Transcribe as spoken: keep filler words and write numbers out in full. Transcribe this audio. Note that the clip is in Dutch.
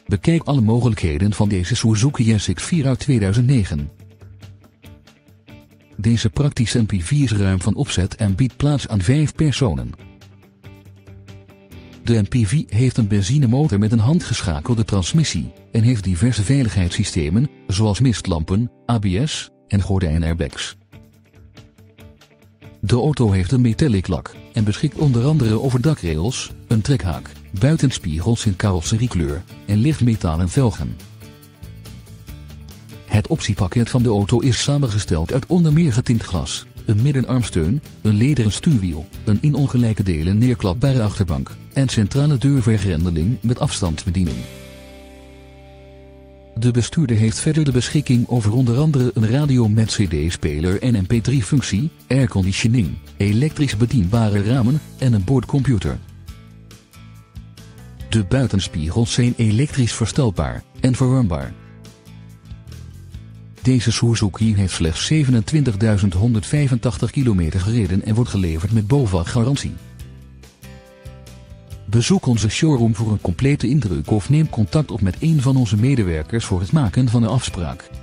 Bekijk alle mogelijkheden van deze Suzuki S X vier uit tweeduizend negen. Deze praktische M P V is ruim van opzet en biedt plaats aan vijf personen. De M P V heeft een benzinemotor met een handgeschakelde transmissie en heeft diverse veiligheidssystemen, zoals mistlampen, A B S en gordijnairbags. De auto heeft een metallic lak en beschikt onder andere over dakrails, een trekhaak, buitenspiegels in carrosseriekleur en lichtmetalen velgen. Het optiepakket van de auto is samengesteld uit onder meer getint glas, een middenarmsteun, een lederen stuurwiel, een in ongelijke delen neerklapbare achterbank en centrale deurvergrendeling met afstandsbediening. De bestuurder heeft verder de beschikking over onder andere een radio met C D-speler en M P drie functie, airconditioning, elektrisch bedienbare ramen en een boordcomputer. De buitenspiegels zijn elektrisch verstelbaar en verwarmbaar. Deze Suzuki heeft slechts zevenentwintigduizend honderdvijfentachtig kilometer gereden en wordt geleverd met BOVAG-garantie. Bezoek onze showroom voor een complete indruk of neem contact op met een van onze medewerkers voor het maken van een afspraak.